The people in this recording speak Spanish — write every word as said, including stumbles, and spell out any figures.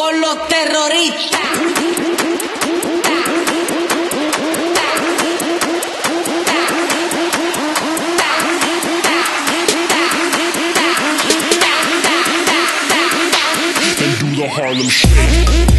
con los terroristas. And do the Harlem Shake.